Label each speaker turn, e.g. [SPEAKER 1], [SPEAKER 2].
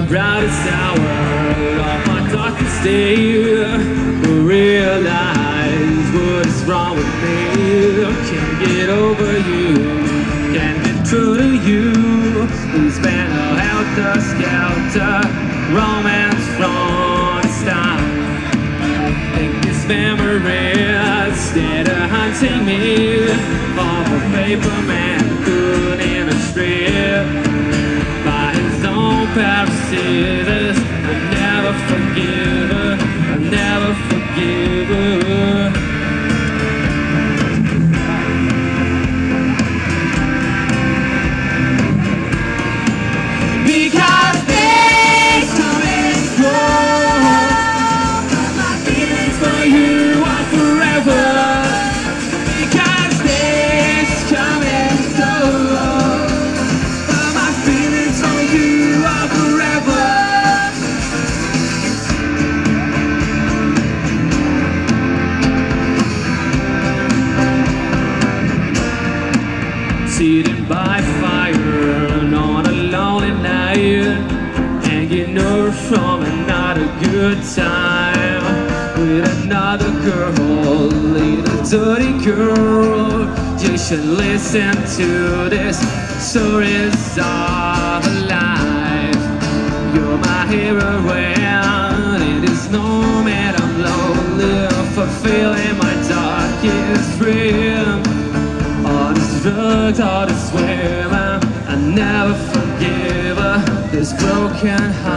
[SPEAKER 1] brightest hour of my darkest day. Realize what is wrong with me. Can't get over you, can't get true to you. Who's been a helter-skelter romance from the start. Think this memory instead of hunting me of a paper man good in a strip by his own parasites. I never forgive her, I never forgive her. Because days come and go, my feelings for you are forever. Because days come and go, my feelings for you are forever. Sitting by fire on a lonely night, hanging over from another good time with another girl, little dirty girl. You should listen to this stories of a life. You're my heroine in this moment. I'm lonely, fulfilling my darkest dream. All this drugs, all this women, I never forgive her. This broken